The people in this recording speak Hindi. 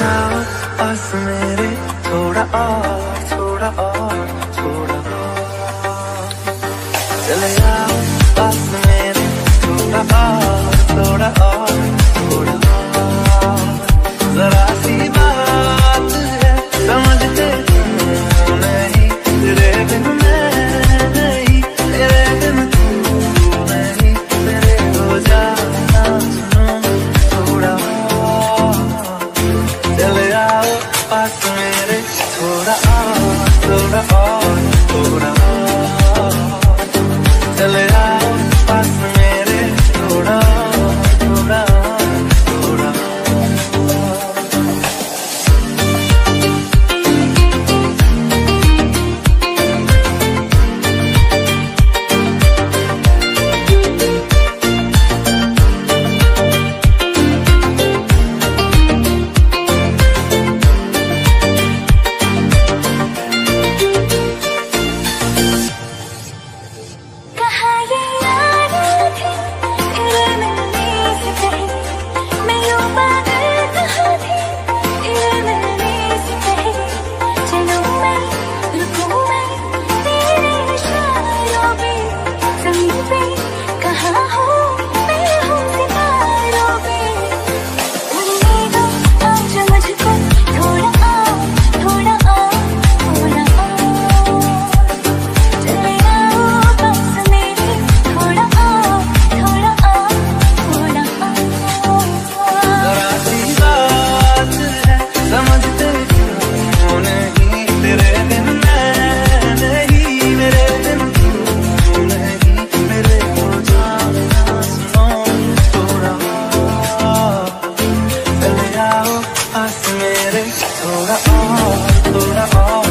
आओ पास मेरे, थोड़ा और, थोड़ा और, थोड़ा और। चले आओ पास मेरे, थोड़ा और, थोड़ा और, थोड़ा और। जरा सी बात है समझते क्यों नहीं, तेरे बिन मैं नहीं, तेरे बिन तू नहीं, तेरे हो जाना सुनो थोड़ा और। चले आओ पास मेरे, थोड़ा और, थोड़ा और, थोड़ा और। चले आओ पास मेरे, थोड़ा और, थोड़ा और, थोड़ा और। थोड़ा और, थोड़ा और।